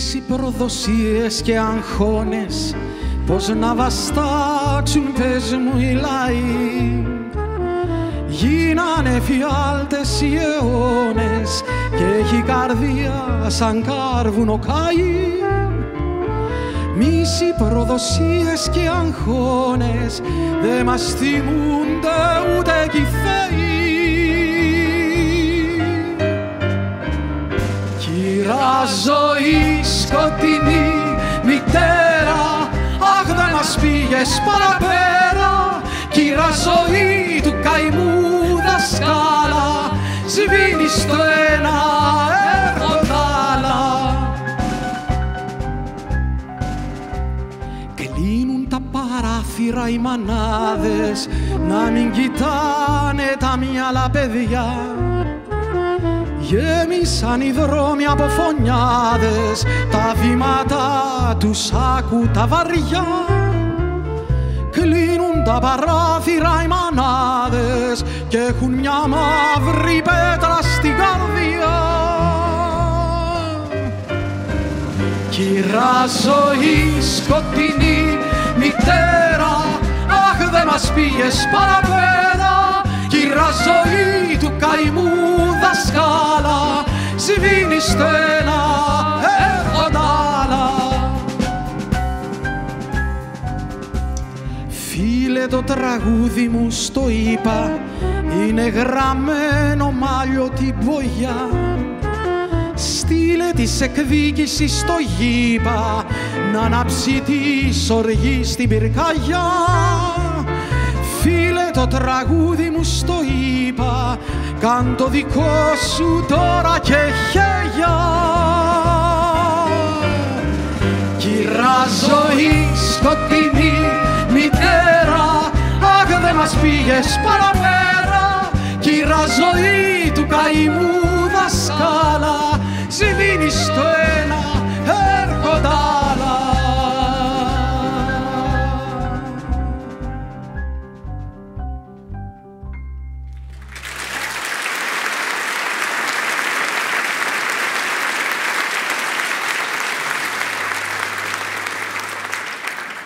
Μίση, προδοσίες και αγχώνες, πως να βαστάξουν, πες μου, οι λαοί. Γίνανε φιάλτες οι αιώνες και έχει καρδία σαν κάρβουνο καεί. Μίση, προδοσίες και αγχώνες, δε μας θυμούνται ούτε κι οι θεοί. Κυρά ζωή σκοτεινή μητέρα, αχ δε μας πήγες παραπέρα. Κυρά ζωή του καημού δασκάλα, σβήνεις το ένα, έχω τ' άλλα. Κλείνουν τα παράθυρα οι μανάδες, να μην κοιτάνε τα μυαλά παιδιά. Γέμισαν οι δρόμοι από φωνιάδες, τα βήματα τους άκου τα βαριά. Κλείνουν τα παράθυρα οι μανάδες και έχουν μια μαύρη πέτρα στην καρδιά. Κυρά ζωή σκοτεινή μητέρα, αχ δε μας πήγες παραπέρα. Κυρά ζωή του καημού δασκάλα, σβήνεις το ένα, έχω τ' άλλα. Φίλε, το τραγούδι μου στο είπα, είναι γραμμένο μάλιο την μπογιά. Στείλε της εκδίκησης στο γήπα, να ανάψει τη σοργή στην πυρκαγιά. Φίλε, το τραγούδι μου στο είπα, κάν το δικό σου τώρα και χέγια. Κυρά ζωή σκοτεινή μητέρα, αχ δε μας πήγες παραπέρα. Κυρά ζωή του καημού